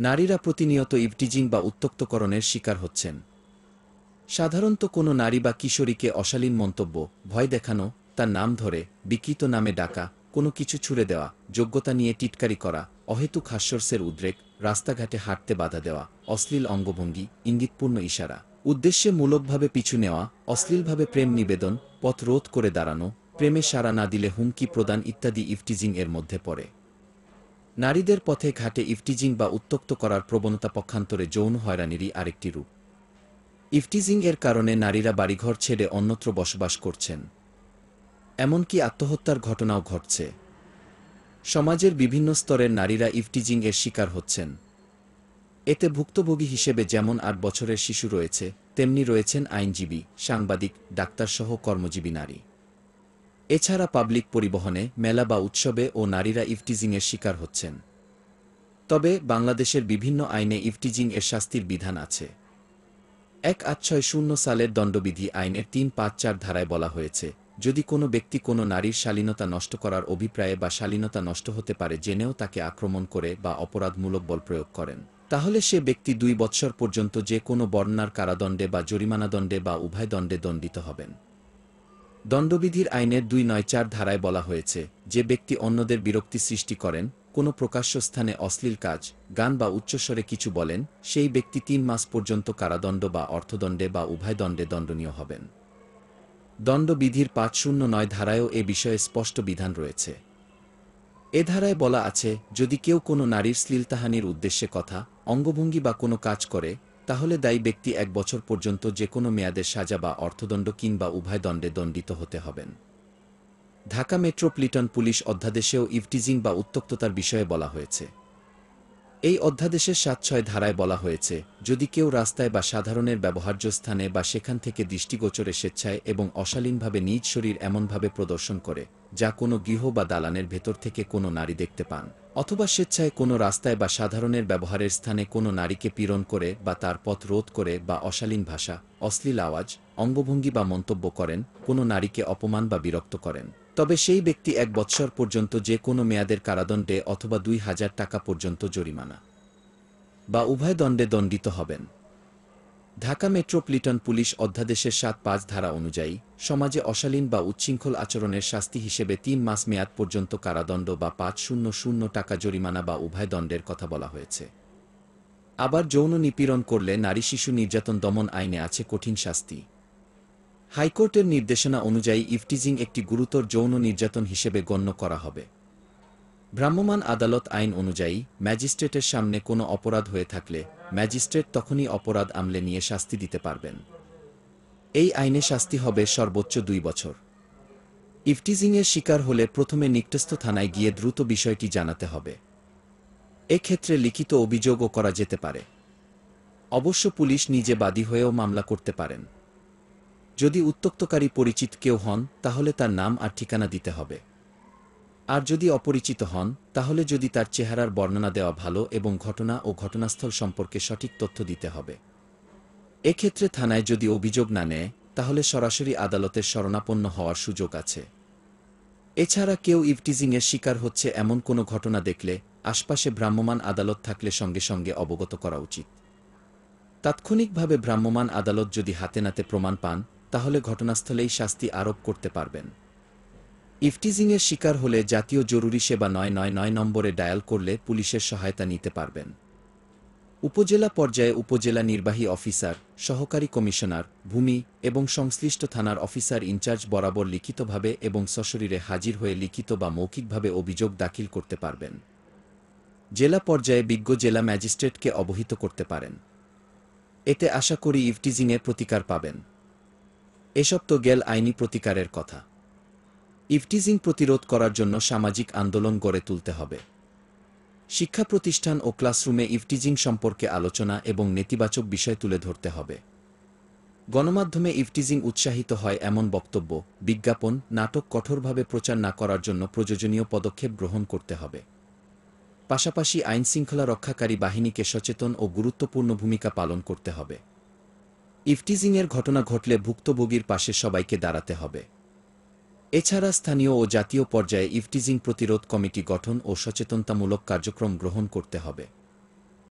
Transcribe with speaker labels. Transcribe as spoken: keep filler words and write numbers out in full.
Speaker 1: নারীরা প্রতিনিয়ত ইভটিজিং বা উত্ত্যক্তকরণের শিকার হচ্ছেন। সাধারণত কোনো নারী বা কিশোরীকে অশালীন মন্তব্য, ভয় দেখানো, তার নাম ধরে বিকৃত নামে ডাকা, কোনো কিছু ছুড়ে দেওয়া, যোগ্যতা নিয়ে টিটকারি করা, অহেতুক হাস্যরসের উদ্রেক, রাস্তাঘাটে হাঁটতে বাধা দেওয়া, অশ্লীল অঙ্গভঙ্গি, ইঙ্গিতপূর্ণ ইশারা, উদ্দেশ্যে মূলকভাবে পিছু নেওয়া, অশ্লীলভাবে প্রেম নিবেদন, পথ রোধ করে দাঁড়ানো, প্রেমে সাড়া না দিলে হুমকি প্রদান ইত্যাদি ইভটিজিং এর মধ্যে পড়ে। নারীদের পথে ঘাটে ইভটিজিং বা উত্ত্যক্ত করার প্রবণতা পক্ষান্তরে যৌন হয়রানিরই আরেকটি রূপ। ইভটিজিং এর কারণে নারীরা বাড়িঘর ছেড়ে অন্যত্র বসবাস করছেন। এমনকি আত্মহত্যার ঘটনাও ঘটছে। সমাজের বিভিন্ন স্তরের নারীরা ইভটিজিং এর শিকার হচ্ছেন। এতে ভুক্তভোগী হিসেবে যেমন আট বছরের শিশু রয়েছে, তেমনি রয়েছেন আইনজীবী, সাংবাদিক, ডাক্তারসহ কর্মজীবী নারী। এছাড়া পাবলিক পরিবহনে, মেলা বা উৎসবে ও নারীরা ইভটিজিংয়ের শিকার হচ্ছেন। তবে বাংলাদেশের বিভিন্ন আইনে ইভটিজিং এর শাস্তির বিধান আছে। এক আট ছয় শূন্য সালের দণ্ডবিধি আইনের তিন পাঁচ চার ধারায় বলা হয়েছে, যদি কোনো ব্যক্তি কোনো নারীর শালীনতা নষ্ট করার অভিপ্রায়ে বা শালীনতা নষ্ট হতে পারে জেনেও তাকে আক্রমণ করে বা অপরাধমূলক বলপ্রয়োগ করেন, তাহলে সে ব্যক্তি দুই বৎসর পর্যন্ত যে কোনো বর্ণনার কারাদণ্ডে বা জরিমানাদণ্ডে বা উভয় দণ্ডে দণ্ডিত হবেন। দণ্ডবিধির আইনের দুই নয় চার ধারায় বলা হয়েছে, যে ব্যক্তি অন্যদের বিরক্তি সৃষ্টি করেন, কোনো প্রকাশ্য স্থানে অশ্লীল কাজ, গান বা উচ্চস্বরে কিছু বলেন, সেই ব্যক্তি তিন মাস পর্যন্ত কারাদণ্ড বা অর্থদণ্ডে বা উভয় দণ্ডে দণ্ডনীয় হবেন। দণ্ডবিধির পাঁচ শূন্য নয় ধারায়ও এ বিষয়ে স্পষ্ট বিধান রয়েছে। এ ধারায় বলা আছে, যদি কেউ কোনো নারীর শ্লীলতাহানির উদ্দেশ্যে কথা, অঙ্গভঙ্গি বা কোনো কাজ করে, তাহলে দায়ী ব্যক্তি এক বছর পর্যন্ত যে কোনো মেয়াদের সাজা বা অর্থদণ্ড কিংবা উভয় দণ্ডে দণ্ডিত হতে হবেন। ঢাকা মেট্রোপলিটন পুলিশ অধ্যাদেশেও ইভটিজিং বা উত্ত্যক্ততার বিষয়ে বলা হয়েছে। এই অধ্যাদেশের সাত ছয় ধারায় বলা হয়েছে, যদি কেউ রাস্তায় বা সাধারণের ব্যবহার্য স্থানে বা সেখান থেকে দৃষ্টিগোচরে স্বেচ্ছায় এবং অশালীনভাবে নিজ শরীর এমনভাবে প্রদর্শন করে, যা কোনো গৃহ বা দালানের ভেতর থেকে কোনো নারী দেখতে পান, অথবা স্বেচ্ছায় কোনো রাস্তায় বা সাধারণের ব্যবহারের স্থানে কোনো নারীকে পীড়ন করে বা তার পথ রোধ করে বা অশালীন ভাষা, অশ্লীল আওয়াজ, অঙ্গভঙ্গি বা মন্তব্য করেন, কোনো নারীকে অপমান বা বিরক্ত করেন, তবে সেই ব্যক্তি এক বৎসর পর্যন্ত যে কোনো মেয়াদের কারাদণ্ডে অথবা দুই হাজার টাকা পর্যন্ত জরিমানা বা উভয় দণ্ডে দণ্ডিত হবেন। ঢাকা মেট্রোপলিটন পুলিশ অধ্যাদেশের সাত পাঁচ ধারা অনুযায়ী সমাজে অশালীন বা উচ্ছৃঙ্খল আচরণের শাস্তি হিসেবে তিন মাস মেয়াদ পর্যন্ত কারাদণ্ড বা পাঁচ শূন্য শূন্য টাকা জরিমানা বা উভয় দণ্ডের কথা বলা হয়েছে। আবার যৌন নিপীড়ন করলে নারী শিশু নির্যাতন দমন আইনে আছে কঠিন শাস্তি। হাইকোর্টের নির্দেশনা অনুযায়ী ইভটিজিং একটি গুরুতর যৌন নির্যাতন হিসেবে গণ্য করা হবে। ভ্রাম্যমাণ আদালত আইন অনুযায়ী ম্যাজিস্ট্রেটের সামনে কোনো অপরাধ হয়ে থাকলে ম্যাজিস্ট্রেট তখনই অপরাধ আমলে নিয়ে শাস্তি দিতে পারবেন। এই আইনে শাস্তি হবে সর্বোচ্চ দুই বছর। ইভটিজিংয়ের শিকার হলে প্রথমে নিকটস্থ থানায় গিয়ে দ্রুত বিষয়টি জানাতে হবে। এক্ষেত্রে লিখিত অভিযোগও করা যেতে পারে। অবশ্য পুলিশ নিজে বাদী হয়েও মামলা করতে পারেন। যদি উত্ত্যক্তকারী পরিচিত কেউ হন, তাহলে তার নাম আর ঠিকানা দিতে হবে। আর যদি অপরিচিত হন, তাহলে যদি তার চেহারার বর্ণনা দেওয়া ভালো এবং ঘটনা ও ঘটনাস্থল সম্পর্কে সঠিক তথ্য দিতে হবে। এক্ষেত্রে থানায় যদি অভিযোগ না নেয়, তাহলে সরাসরি আদালতের শরণাপন্ন হওয়ার সুযোগ আছে। এছাড়া কেউ ইভটিজিংয়ের শিকার হচ্ছে এমন কোনো ঘটনা দেখলে আশপাশে ভ্রাম্যমাণ আদালত থাকলে সঙ্গে সঙ্গে অবগত করা উচিত। তাৎক্ষণিকভাবে ভ্রাম্যমাণ আদালত যদি হাতে নাতে প্রমাণ পান, তাহলে ঘটনাস্থলেই শাস্তি আরোপ করতে পারবেন। ইভটিজিংয়ের শিকার হলে জাতীয় জরুরি সেবা নয় নয় নয় নম্বরে ডায়াল করলে পুলিশের সহায়তা নিতে পারবেন। উপজেলা পর্যায়ে উপজেলা নির্বাহী অফিসার, সহকারী কমিশনার, ভূমি এবং সংশ্লিষ্ট থানার অফিসার ইনচার্জ বরাবর লিখিতভাবে এবং সশরীরে হাজির হয়ে লিখিত বা মৌখিকভাবে অভিযোগ দাখিল করতে পারবেন। জেলা পর্যায়ে বিজ্ঞ জেলা ম্যাজিস্ট্রেটকে অবহিত করতে পারেন। এতে আশা করি ইভটিজিংয়ের প্রতিকার পাবেন। এসব তো গেল আইনি প্রতিকারের কথা। ইভটিজিং প্রতিরোধ করার জন্য সামাজিক আন্দোলন গড়ে তুলতে হবে। শিক্ষা প্রতিষ্ঠান ও ক্লাসরুমে ইভটিজিং সম্পর্কে আলোচনা এবং নেতিবাচক বিষয় তুলে ধরতে হবে। গণমাধ্যমে ইভটিজিং উৎসাহিত হয় এমন বক্তব্য, বিজ্ঞাপন, নাটক কঠোরভাবে প্রচার না করার জন্য প্রয়োজনীয় পদক্ষেপ গ্রহণ করতে হবে। পাশাপাশি আইনশৃঙ্খলা রক্ষাকারী বাহিনীকে সচেতন ও গুরুত্বপূর্ণ ভূমিকা পালন করতে হবে। ইভটিজিংয়ের ঘটনা ঘটলে ভুক্তভোগীর পাশে সবাইকে দাঁড়াতে হবে। এছাড়া স্থানীয় ও জাতীয় পর্যায়ে ইভটিজিং প্রতিরোধ কমিটি গঠন ও সচেতনতামূলক কার্যক্রম গ্রহণ করতে হবে।